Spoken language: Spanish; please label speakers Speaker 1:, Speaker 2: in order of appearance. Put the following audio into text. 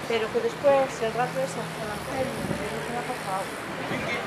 Speaker 1: pero que después el rato es Ángel, no sé qué me ha pasado.